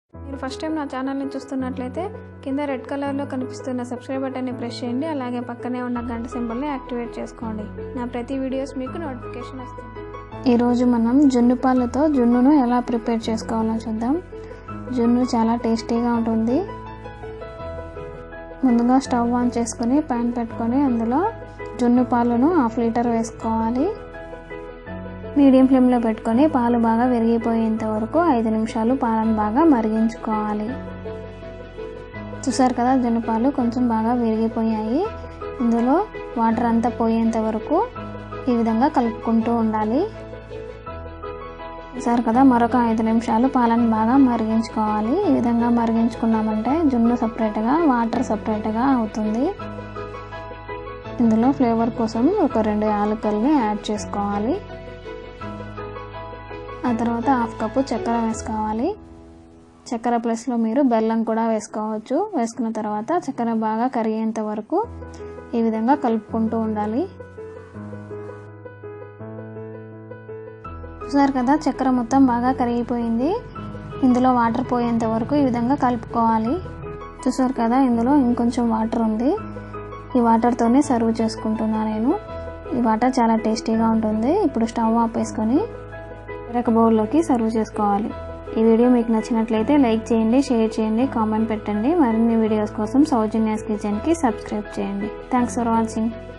మీరు first time నా ఛానల్ని చూస్తున్నట్లయితే కింద రెడ్ కలర్లో కనిపిస్తున్న సబ్స్క్రైబ్ బటన్ని ప్రెస్ చేయండి. అలాగే పక్కనే ఉన్న గంట సింబల్ని యాక్టివేట్ చేసుకోండి. నా ప్రతి వీడియోస్ మీకు నోటిఫికేషన్ వస్తుంది. ఈరోజు మనం జున్ను పాలతో జున్నును ఎలా ప్రిపేర్ చేసుకోవాలో చూద్దాం. జున్ను చాలా టేస్టీగా ఉంటుంది. ముందుగా స్టవ్ ఆన్ చేసుకొని ప్యాన్ పెట్టుకొని అందులో జున్ను పాలను 1/2 లీటర్ వేసుకోవాలి. మీడియం ఫ్లేమ్లో పెట్టుకొని పాలు బాగా విరిగిపోయేంత వరకు 5 నిమిషాలు పాలను బాగా మరిగించుకోవాలి. చూసారు కదా, జున్ను పాలు కొంచెం బాగా విరిగిపోయాయి. ఇందులో వాటర్ అంతా పోయేంత వరకు ఈ విధంగా కలుపుకుంటూ ఉండాలి. చూసారు కదా, మరొక 5 నిమిషాలు పాలను బాగా మరిగించుకోవాలి. ఈ విధంగా మరిగించుకున్నామంటే జున్ను సపరేట్గా, వాటర్ సపరేట్గా అవుతుంది. ఇందులో ఫ్లేవర్ కోసం ఒక 2 యాలకుల్ని యాడ్ చేసుకోవాలి. ఆ తర్వాత 1/2 కప్పు చక్కెర వేసుకోవాలి. చక్కెర ప్లస్లో మీరు బెల్లం కూడా వేసుకోవచ్చు. వేసుకున్న తర్వాత చక్కెర బాగా కరిగేంత వరకు ఈ విధంగా కలుపుకుంటూ ఉండాలి. చూసారు కదా, చక్కెర మొత్తం బాగా కరిగిపోయింది. ఇందులో వాటర్ పోయేంత వరకు ఈ విధంగా కలుపుకోవాలి. చూసారు కదా, ఇందులో ఇంకొంచెం వాటర్ ఉంది. ఈ వాటర్తోనే సర్వ్ చేసుకుంటున్నా నేను. ఈ వాటర్ చాలా టేస్టీగా ఉంటుంది. ఇప్పుడు స్టవ్ ఆపేసుకొని వేరొక బౌల్లోకి సర్వ్ చేసుకోవాలి. ఈ వీడియో మీకు నచ్చినట్లయితే లైక్ చేయండి, షేర్ చేయండి, కామెంట్ పెట్టండి. మరిన్ని వీడియోస్ కోసం సౌజన్యాస్ కిచెన్కి సబ్స్క్రైబ్ చేయండి. Thanks for watching.